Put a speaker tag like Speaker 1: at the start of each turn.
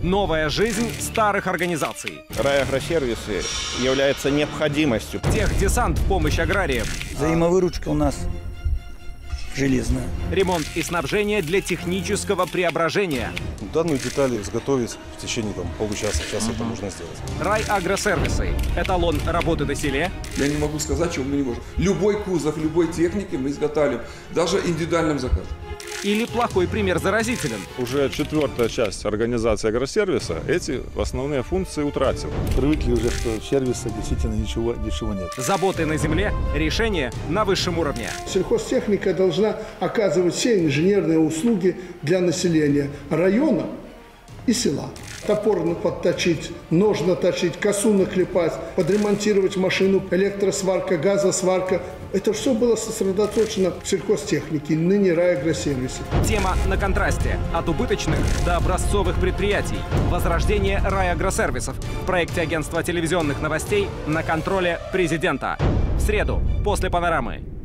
Speaker 1: Новая жизнь старых организаций.
Speaker 2: Райагросервисы являются необходимостью.
Speaker 1: Техдесант в помощь аграриям.
Speaker 3: Взаимовыручка у нас железная.
Speaker 1: Ремонт и снабжение для технического преображения.
Speaker 4: Данную деталь изготовить в течение получаса, часа это можно сделать.
Speaker 1: Райагросервисы. Эталон работы на селе.
Speaker 5: Я не могу сказать, чего мы не можем. Любой кузов, любой техники мы изготавливаем, даже индивидуальным заказом.
Speaker 1: Или плохой пример заразителен.
Speaker 4: Уже 4-я часть организации агросервиса эти основные функции утратила.
Speaker 6: Привыкли уже, что сервиса действительно ничего нет.
Speaker 1: Заботы на земле. Решение на высшем уровне.
Speaker 7: Сельхозтехника должна оказывать все инженерные услуги для населения района и села. Топор подточить, нож наточить, косу наклепать, подремонтировать машину, электросварка, газосварка. Это все было сосредоточено в сельхозтехнике, ныне райагросервисе.
Speaker 1: Тема на контрасте. От убыточных до образцовых предприятий. Возрождение райагросервисов. В проекте агентства телевизионных новостей «На контроле президента». В среду, после «Панорамы».